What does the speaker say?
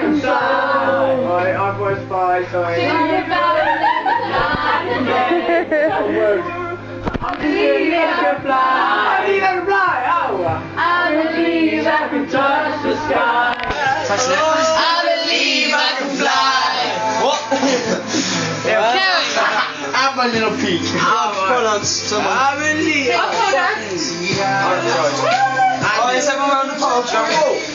can fly. Right, I've got a spy, sorry. I believe I can fly. I believe I can fly. Oh. I believe I can touch the sky. I believe I can fly. What? I'm a little peak. I believe. Okay, Alright, is everyone around the park?